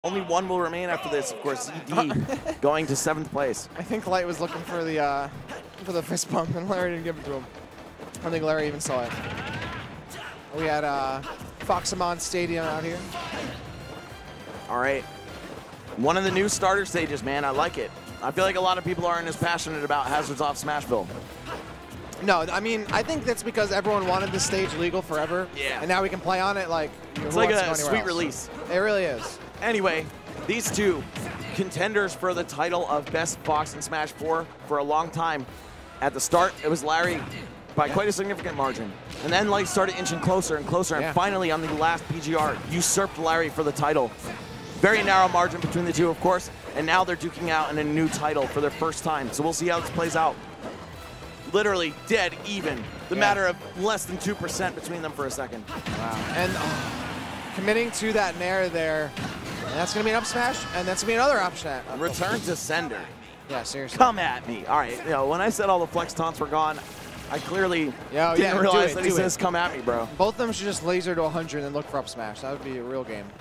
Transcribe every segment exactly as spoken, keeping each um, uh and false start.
Only one will remain after this, of course, Z D going to seventh place. I think Light was looking for the uh, for the fist bump, and Larry didn't give it to him. I don't think Larry even saw it. We had uh, Foxamon Stadium out here. All right. One of the new starter stages, man. I like it. I feel like a lot of people aren't as passionate about Hazards Off Smashville. No, I mean, I think that's because everyone wanted this stage legal forever. Yeah. And now we can play on it like It's like a sweet else. release. It really is. Anyway, these two contenders for the title of Best Fox in Smash four for a long time. At the start, it was Larry by quite a significant margin. And then Light started inching closer and closer, and yeah. finally on the last P G R, usurped Larry for the title. Very narrow margin between the two, of course, and now they're duking out in a new title for their first time. So we'll see how this plays out. Literally dead even. The yeah. matter of less than two percent between them for a second. Wow. And oh, committing to that nair there, and that's going to be an up smash, and that's going to be another up smash. Return to sender. Yeah, seriously. Come at me. All right, you know, when I said all the flex taunts were gone, I clearly Yo, didn't yeah, realize it, that he it. says, come at me, bro. Both of them should just laser to one hundred and then look for up smash. That would be a real game.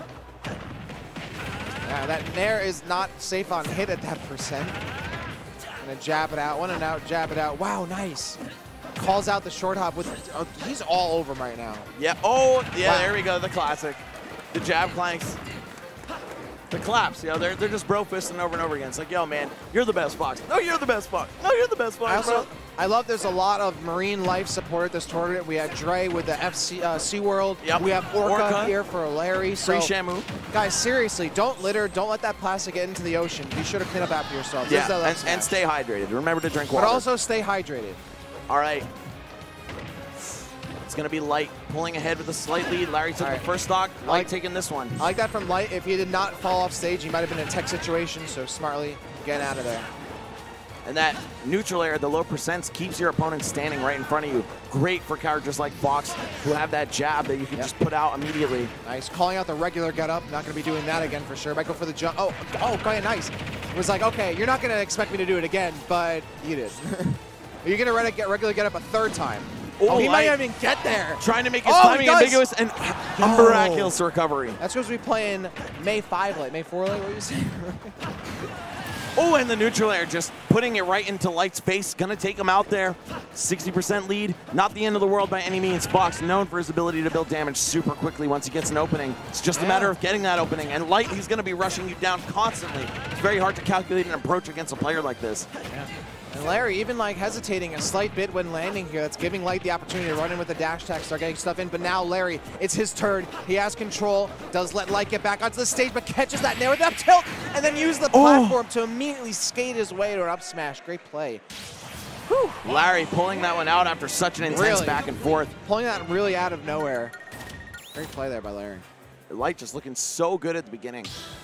Yeah, that nair is not safe on hit at that percent. Gonna jab it out, one and out, jab it out. Wow, nice. Calls out the short hop with, uh, he's all over him right now. Yeah, oh, yeah, wow. There we go, the classic. The jab clanks. The claps, you know, they're, they're just bro fisting over and over again. It's like, yo, man, you're the best Fox. No, you're the best Fox. No, you're the best Fox, I also, bro. I love there's a lot of Marine life support at this tournament. We had Dre with the F C uh, SeaWorld. Yep. We have Orca, Orca here for Larry. Free So, Shamu. guys, seriously, don't litter. Don't let that plastic get into the ocean. Be sure to clean up after yourself. Yeah, and, and stay hydrated. Remember to drink water. But also stay hydrated. All right. It's going to be Light pulling ahead with a slight lead. Larry took right. the first stock. Light like, taking this one. I like that from Light. If he did not fall off stage, he might have been in a tech situation, so smartly getting out of there. And that neutral air, the low percents, keeps your opponent standing right in front of you. Great for characters like Fox, who have that jab that you can yep. just put out immediately. Nice. Calling out the regular get up. Not going to be doing that again for sure. Might go for the jump. Oh, oh, okay, nice. It was like, okay, you're not going to expect me to do it again, but you did. You're going to get regular get up a third time. Oh, oh he might not even get there. Trying to make his oh, timing ambiguous and oh. miraculous recovery. That's because we play in May five late, May four late, what you say? Oh, and the neutral air just putting it right into Light's face. Gonna take him out there. sixty percent lead. Not the end of the world by any means. Fox known for his ability to build damage super quickly once he gets an opening. It's just yeah. a matter of getting that opening. And Light, he's gonna be rushing you down constantly. It's very hard to calculate an approach against a player like this. Yeah. And Larry even like hesitating a slight bit when landing here. That's giving Light the opportunity to run in with the dash attack, start getting stuff in. But now Larry, it's his turn. He has control. Does let Light get back onto the stage, but catches that nair with up tilt, and then use the platform oh. to immediately skate his way to an up smash. Great play. Whew. Larry pulling that one out after such an intense really, back and forth. Pulling that really out of nowhere. Great play there by Larry. Light just looking so good at the beginning.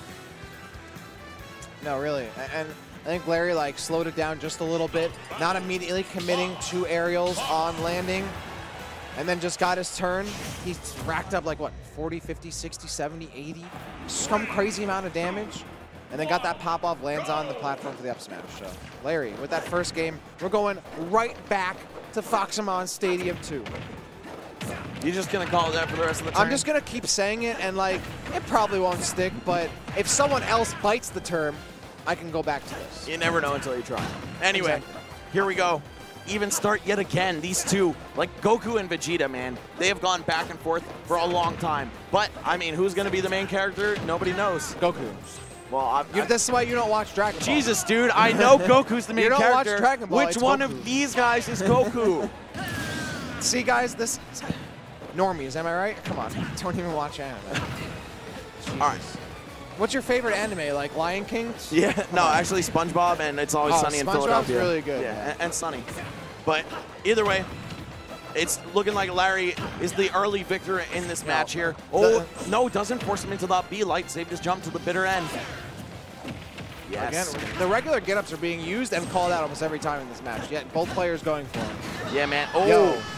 No, really. And I think Larry like slowed it down just a little bit, not immediately committing two aerials on landing, and then just got his turn. He's racked up like what, forty, fifty, sixty, seventy, eighty, some crazy amount of damage, and then got that pop off, lands on the platform for the up smash. So Larry, with that first game, we're going right back to Foxamon Stadium two. You're just gonna call it that for the rest of the turn? I'm just gonna keep saying it, and like, it probably won't stick, but if someone else bites the term, I can go back to this. You never know until you try. Anyway, exactly. Here we go. Even start yet again. These two, like Goku and Vegeta, man, they have gone back and forth for a long time. But, I mean, who's going to be the main character? Nobody knows. Goku. Well, I'm, you, this is why you don't watch Dragon Ball. Jesus, dude, I know Goku's the main you don't character. Watch Dragon Ball, Which one Goku. Of these guys is Goku? See, guys, this normies, am I right? Come on, don't even watch anime. All right. What's your favorite anime, like Lion King? Yeah, no, actually SpongeBob, and It's Always oh, Sunny in SpongeBob's Philadelphia. really good. Yeah, and, and Sunny. But either way, it's looking like Larry is the early victor in this no. match here. Oh, the, no, doesn't force him into that B. Light saved his jump to the bitter end. Yes. Again, the regular get-ups are being used and called out almost every time in this match, yet both players going for him. Yeah, man. Oh, Yo.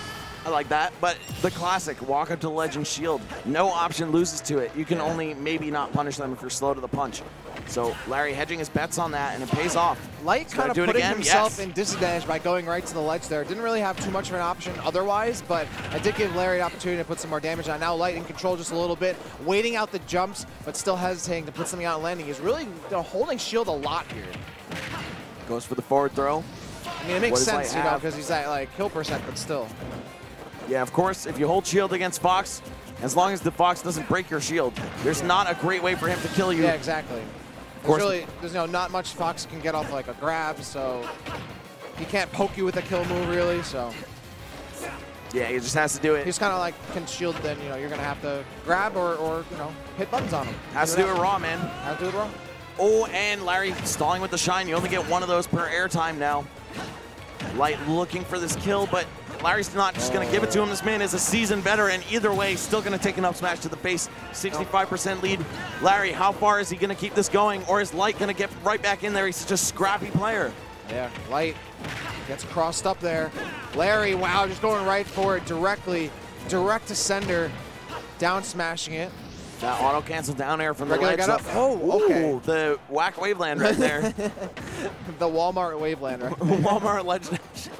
I like that. But the classic, walk up to the ledge and shield. No option loses to it. You can only maybe not punish them if you're slow to the punch. So Larry hedging his bets on that, and it pays off. Light kind of do it putting again? himself Yes. in disadvantage by going right to the ledge there. Didn't really have too much of an option otherwise, but I did give Larry an opportunity to put some more damage on. Now Light in control just a little bit, waiting out the jumps, but still hesitating to put something out and landing. He's really you know, holding shield a lot here. Goes for the forward throw. I mean, it makes What does sense, Light you know, have? because he's at like kill percent, but still. Yeah, of course, if you hold shield against Fox, as long as the Fox doesn't break your shield, there's not a great way for him to kill you. Yeah, exactly. Of There's course. really, there's you know, not much Fox can get off like a grab, so he can't poke you with a kill move really, so. Yeah, he just has to do it. He's kind of like can shield, then you know you're gonna have to grab or, or you know hit buttons on him. Has See to what do it happens. raw, man. Has to do it raw. Oh, and Larry stalling with the shine. You only get one of those per airtime now. Light looking for this kill, but Larry's not just going to give it to him. This man is a seasoned veteran. Either way, still going to take an up smash to the face. sixty-five percent lead. Larry, how far is he going to keep this going, or is Light going to get right back in there? He's such a scrappy player. Yeah, Light gets crossed up there. Larry, wow, just going right for it directly, direct to sender, down smashing it. That auto cancel down air from Regular the ledge. get up. Oh, okay. Ooh, the whack waveland right there. The Walmart waveland right there. Walmart ledge dash.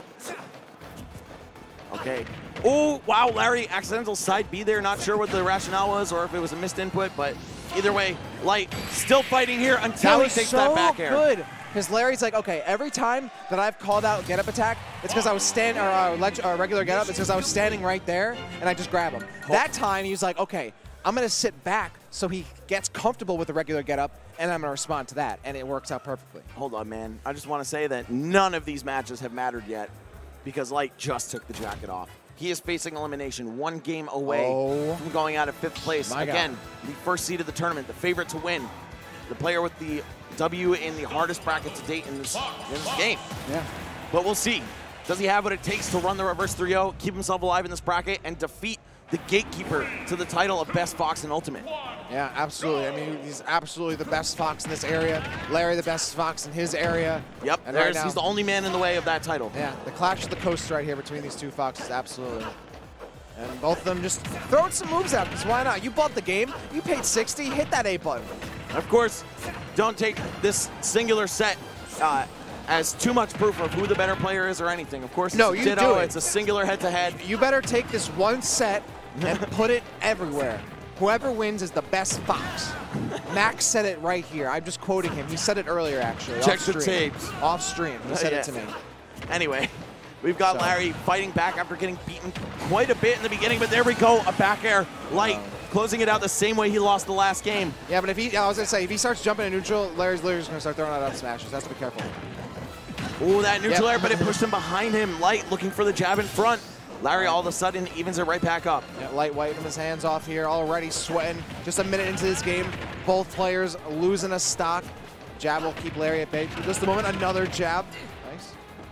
Okay. Oh, wow, Larry, accidental side B there. Not sure what the rationale was or if it was a missed input, but either way, Light still fighting here until That he was takes so that back air. good. Because Larry's like, okay, every time that I've called out get up attack, it's because I was standing, or uh, ledge, uh, regular get up, it's because I was standing right there and I just grab him. That time he's like, okay, I'm gonna sit back so he gets comfortable with the regular get up and I'm gonna respond to that, and it works out perfectly. Hold on, man. I just want to say that none of these matches have mattered yet because Light just took the jacket off. He is facing elimination, one game away Oh. from going out of fifth place. My Again, God. the first seed of the tournament, the favorite to win, the player with the W in the hardest bracket to date in this, in this game. Yeah. But we'll see. Does he have what it takes to run the reverse three oh, keep himself alive in this bracket, and defeat the gatekeeper to the title of Best Fox in Ultimate? Yeah, absolutely. I mean, he's absolutely the best Fox in this area. Larry, the best Fox in his area. Yep, And right there's, now, he's the only man in the way of that title. yeah, the clash of the coasts right here between these two Foxes, absolutely. And both of them just throwing some moves out, because why not? You bought the game, you paid sixty, hit that A button. Of course, don't take this singular set uh, as too much proof of who the better player is or anything. Of course, No, it's you a ditto. do it. It's a singular head-to-head. You better take this one set and put it everywhere. Whoever wins is the best Fox. Max said it right here. I'm just quoting him. He said it earlier, actually. Check off the stream. tapes. Off stream. He said Yeah. it to me. Anyway, we've got So. Larry fighting back after getting beaten quite a bit in the beginning, but there we go, a back air. Light closing it out the same way he lost the last game. Yeah, but if he, I was gonna say, if he starts jumping in neutral, Larry's literally just gonna start throwing out up smashes. That's to be careful. Ooh, that neutral Yep. air, but it pushed him behind him. Light looking for the jab in front. Larry all of a sudden evens it right back up. Yeah, Light wiping his hands off here, already sweating. Just a minute into this game, both players losing a stock. Jab will keep Larry at bay. For just a moment, another jab. Nice.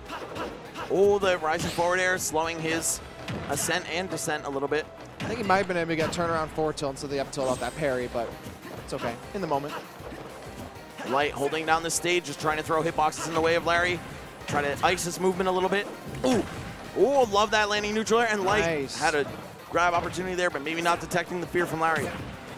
Oh, the rising forward air slowing his ascent and descent a little bit. I think he might have been able to get turnaround forward tilt instead of the up tilt off that parry, but it's okay. In the moment. Light holding down the stage, just trying to throw hitboxes in the way of Larry. Trying to ice his movement a little bit. Ooh, ooh, love that landing neutral air. And Light Nice. had a grab opportunity there, but maybe not detecting the fear from Larry.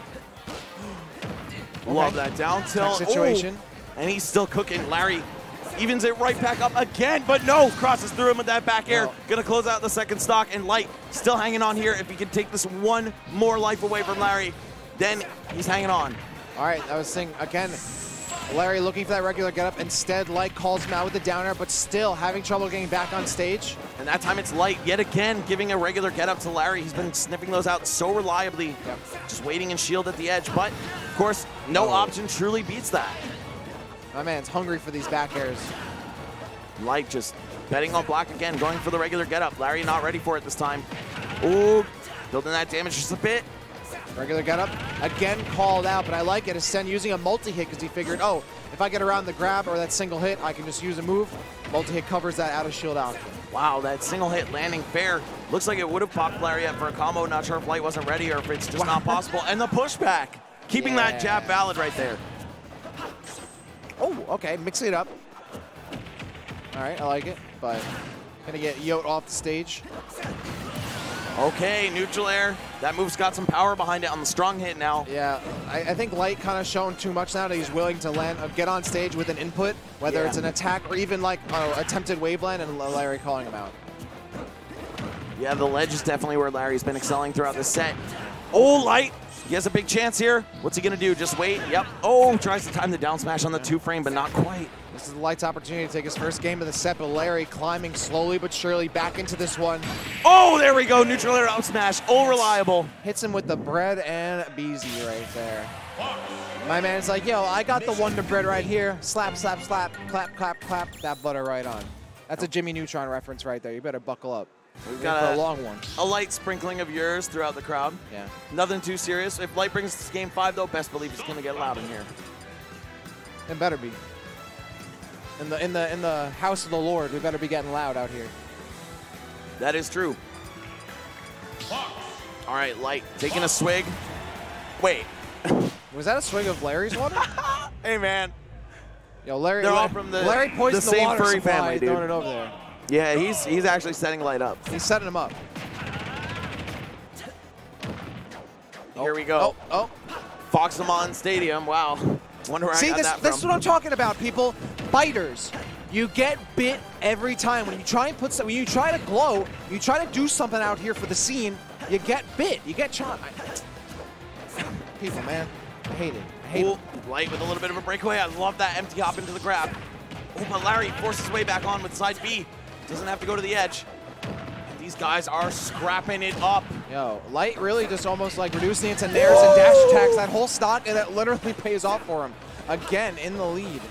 Love that down tilt. Tech situation. Ooh, and he's still cooking. Larry evens it right back up again, but no, crosses through him with that back air. No. Gonna close out the second stock, and Light still hanging on here. If he can take this one more life away from Larry, then he's hanging on. All right, I was saying, again, Larry looking for that regular getup. Instead, Light calls him out with the down air, but still having trouble getting back on stage. And that time it's Light yet again giving a regular get up to Larry. He's been sniffing those out so reliably, Yep. just waiting and shield at the edge. But of course, no Oh. option truly beats that. My man's hungry for these back airs. Light just betting on black again, going for the regular get up. Larry not ready for it this time. Ooh, building that damage just a bit. Regular getup, again called out, but I like it. Ascend using a multi-hit because he figured, oh, if I get around the grab or that single hit, I can just use a move. Multi-hit covers that out of shield out. Wow, that single hit landing fair. Looks like it would have popped Larry up for a combo. Not sure if Light wasn't ready or if it's just not possible. And the pushback, keeping that Yeah. jab valid right there. Oh, okay, mixing it up. All right, I like it, but gonna get Yote off the stage. Okay, neutral air. That move's got some power behind it on the strong hit now. Yeah, I, I think Light kind of shown too much now that he's willing to land, uh, get on stage with an input, whether yeah. it's an attack or even like uh, attempted wave land, and Larry calling him out. Yeah, the ledge is definitely where Larry's been excelling throughout the set. Oh, Light. He has a big chance here. What's he going to do? Just wait? Yep. Oh, tries to time the down smash on the two frame, but not quite. This is Light's opportunity to take his first game of the set, but Larry climbing slowly but surely back into this one. Oh, there we go. Neutral air up smash. Oh, reliable. Hits him with the bread and beezy right there. My man's like, yo, I got the Wonder Bread right here. Slap, slap, slap, clap, clap, clap, that butter right on. That's a Jimmy Neutron reference right there. You better buckle up. We've got a, a long one. A light sprinkling of yours throughout the crowd. Yeah. Nothing too serious. If Light brings this game five, though, best believe it's going to get loud in here. It better be. In the in the in the house of the Lord, we better be getting loud out here. That is true. All right, Light taking a swig. Wait. Was that a swig of Larry's water? Hey, man. Yo, Larry. They're Larry, all from the, Larry poisoned the the same water furry supply, family, dude. throwing it over there. Yeah, he's he's actually setting Light up. He's setting him up. Here we go. Oh, oh. Foxamon Stadium. Wow. Wonder where See, I got this, that this is from. what I'm talking about, people. Biters. You get bit every time. When you try and put some, when you try to glow, you try to do something out here for the scene, you get bit. You get shot. I, people, man. I hate it. I hate Ooh, it. Light with a little bit of a breakaway. I love that empty hop into the grab. Oh, but Larry forces his way back on with side B. Doesn't have to go to the edge. And these guys are scrapping it up. Yo, Light really just almost like reducing it to nairs and dash attacks, that whole stock, and that literally pays off for him. Again, in the lead.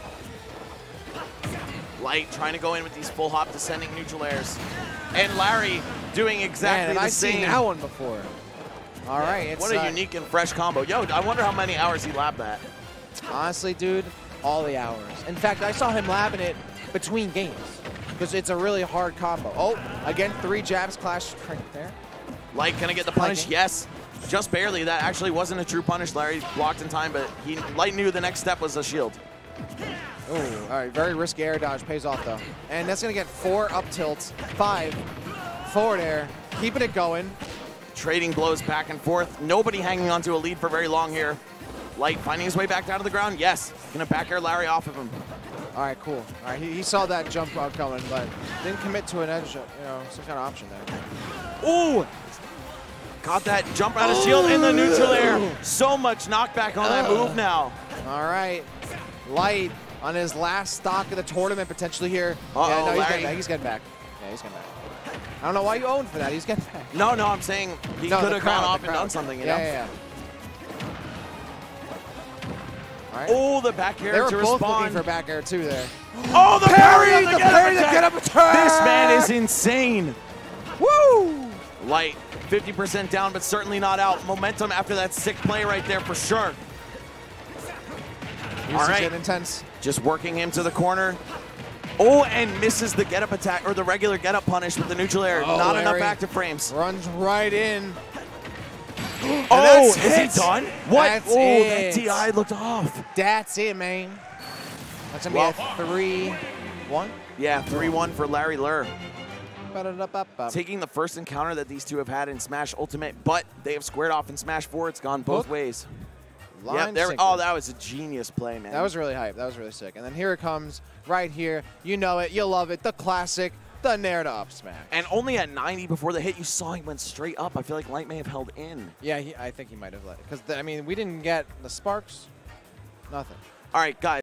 Light trying to go in with these full hop descending neutral airs. And Larry doing exactly Man, the I've same. seen that one before. All yeah, right, it's what a uh, unique and fresh combo. Yo, I wonder how many hours he labbed that. Honestly, dude, all the hours. In fact, I saw him labbing it between games because it's a really hard combo. Oh, again, three jabs clash right there. Light gonna get the punish? Liking. Yes. Just barely. That actually wasn't a true punish. Larry blocked in time, but he Light knew the next step was a shield. Oh, all right, very risky air dodge, pays off though. And that's gonna get four up tilts, five forward air, keeping it going. Trading blows back and forth. Nobody hanging onto a lead for very long here. Light finding his way back down to the ground. Yes, gonna back air Larry off of him. All right, cool. All right, he, he saw that jump out coming, but didn't commit to an edge, you know, some kind of option there. Ooh! Got that jump out of shield in the neutral air. So much knockback on that move now. All right, Light on his last stock of the tournament potentially here. Uh-oh, yeah, no, he's Larry. getting back. He's getting back. Yeah, he's getting back. I don't know why you owned for that. He's getting back. No, no, I'm saying he No, could the have crowd, gone off the and crowd. done something, you yeah, know? Yeah, yeah. All right. Oh, the back air They were to both respond. looking for back air too there. Oh, the parry! Parry, on the get parry, up the attack. get up attack! This man is insane. Woo! Light, fifty percent down, but certainly not out. Momentum after that sick play right there for sure. All right, Getting intense. just working him to the corner. Oh, and misses the get-up attack, or the regular get-up punish with the neutral air. Oh, Not Larry enough active frames. Runs right in. Oh, that's is it. he done? What? That's oh, it. that T I looked off. That's it, man. That's gonna Well, be a three, one. Yeah, three one for Larry Lurr. Ba-da-da-ba-ba. Taking the first encounter that these two have had in Smash Ultimate, but they have squared off in Smash four. It's gone both Hook. ways. Line Yep, there, synchro. oh, that was a genius play, man. That was really hype. That was really sick. And then here it comes, right here. You know it. You love it. The classic, the Nair to up smash. And only at ninety before the hit, you saw he went straight up. I feel like Light may have held in. Yeah, he, I think he might have let it. Because, I mean, we didn't get the sparks. Nothing. All right, guys.